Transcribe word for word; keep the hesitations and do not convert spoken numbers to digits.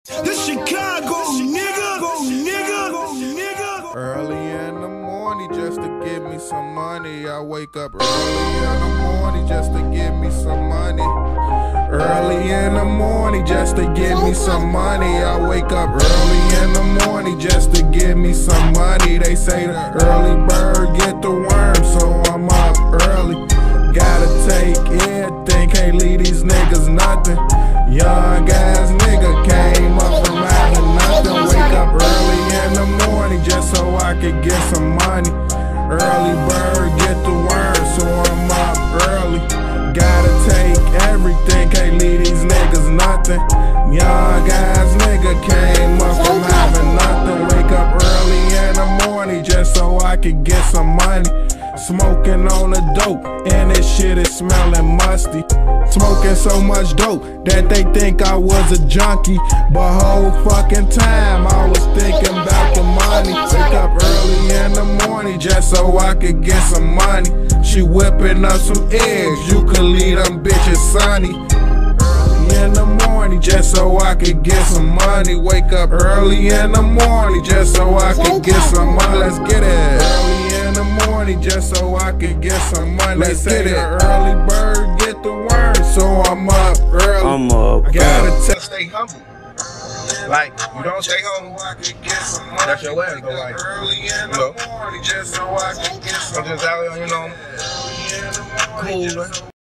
This Chicago, nigga, go nigga, go nigga. Early in the morning just to get me some money. I wake up early in the morning just to get me some money. Early in the morning just to get me some money. I wake up early in the morning just to get me some money. They say the early bird get the worm, so I'm up early. Gotta take everything, can't leave these niggas nothing. Young ass nigga came up from having nothing. Wake up early in the morning just so I could get some money. Early bird get the worm, so I'm up early. Gotta take everything, can't leave these niggas nothing. Young ass nigga came up from having nothing. Wake up early in the morning just so I could get some money. Smoking on the dope, and this shit is smelling musty. Smoking so much dope that they think I was a junkie. But whole fucking time I was thinking about the money. Wake up early in the morning just so I could get some money. She whipping up some eggs, you could leave them bitches sunny. Early in the morning just so I could get some money. Wake up early in the morning just so I could get some money. Let's get it. Early in the morning just so I could get some money. Let's get it. Early bird get the worm, so I'm up early. I'm up. I gotta tell. Stay humble. Like, you don't stay home, that's your way to go, like, you know, I'm just out here, you know, cool.